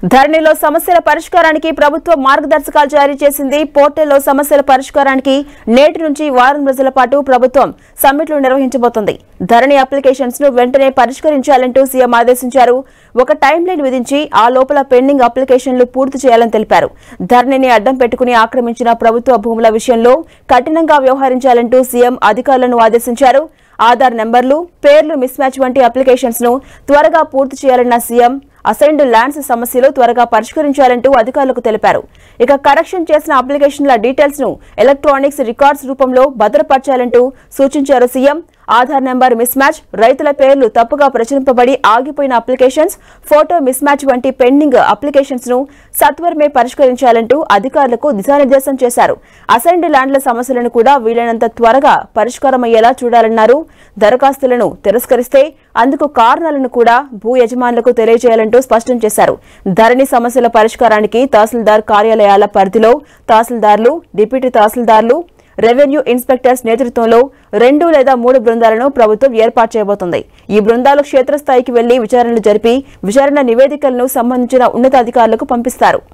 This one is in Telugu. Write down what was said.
ధరణిలో సమస్యల పరిష్కారానికి ప్రభుత్వం మార్గదర్శకాలు జారీ చేసింది. పోర్టల్లో సమస్యల పరిష్కారానికి నేటి నుంచి వారం రోజుల పాటు ప్రభుత్వం సమ్మిట్లు నిర్వహించబోతోంది. ధరణి అప్లికేషన్స్ ను వెంటనే పరిష్కరించాలంటూ సీఎం ఆదేశించారు. ఒక టైం లైన్ విధించి ఆ లోపల పెండింగ్ అప్లికేషన్లు పూర్తి చేయాలని తెలిపారు. ధరణిని అడ్డం పెట్టుకుని ఆక్రమించిన ప్రభుత్వ భూముల విషయంలో కఠినంగా వ్యవహరించాలంటూ సీఎం అధికారులను ఆదేశించారు. ఆధార్ నెంబర్లు, పేర్లు మిస్ మ్యాచ్ వంటి అప్లికేషన్స్ ను త్వరగా పూర్తి చేయాలన్న సీఎం అసైన్డ్ ల్యాండ్స్ సమస్యలు త్వరగా పరిష్కరించాలంటూ అధికారులకు తెలిపారు. ఇక కరెక్షన్ చేసిన అప్లికేషన్ల డీటెయిల్స్ ను ఎలక్ట్రానిక్స్ రికార్డ్స్ రూపంలో భద్రపరచాలంటూ సూచించారు CM. Aadhaar number mismatch, రైతుల పేర్లు తప్పుగా ప్రచురింపబడి ఆగిపోయిన అప్లికేషన్స్, ఫోటో మిస్ మ్యాచ్ వంటి పెండింగ్ అప్లికేషన్స్ ను సత్వరమే పరిష్కరించాలంటూ అధికారులకు దిశానిర్దేశం చేశారు. అసైన్డ్ ల్యాండ్ల సమస్యలను కూడా వీలైనంత త్వరగా పరిష్కారమయ్యేలా చూడాలన్నారు. దరఖాస్తులను తిరస్కరిస్తే అందుకు కారణాలను కూడా భూ యజమానులకు తెలియజేయాలంటూ స్పష్టం చేశారు. ధరణి సమస్యల పరిష్కారానికి తహసీల్దార్ కార్యాలయాల పరిధిలో తహసీల్దార్లు, డిప్యూటీ తహసీల్దార్లు, రెవెన్యూ ఇన్స్పెక్టర్స్ నేతృత్వంలో 2 లేదా 3 బృందాలను ప్రభుత్వం ఏర్పాటు చేయబోతోంది. ఈ బృందాలు క్షేత్రస్థాయికి వెళ్లి విచారణలు జరిపి విచారణ నివేదికలను సంబంధించిన ఉన్నతాధికారులకు పంపిస్తారు.